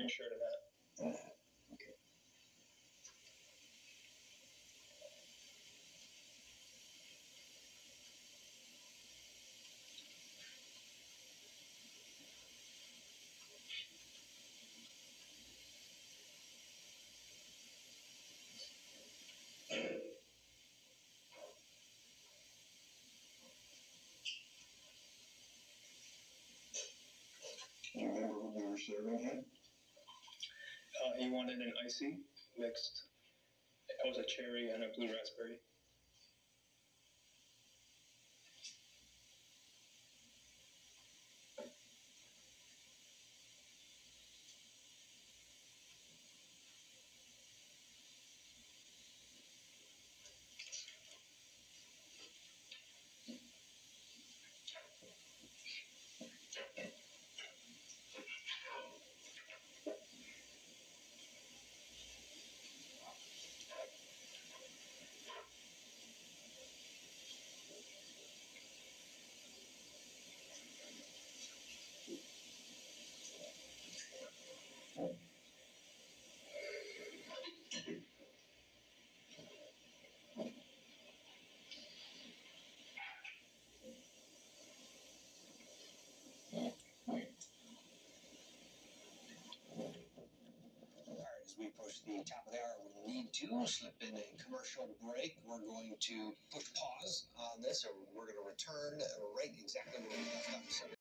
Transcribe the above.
very short of that. Okay. Do you remember what we were serving him? He wanted an icy mixed. It was a cherry and a blue raspberry. As we approach the top of the hour, we need to slip in a commercial break. We're going to push pause on this, or we're going to return right exactly where we left off. So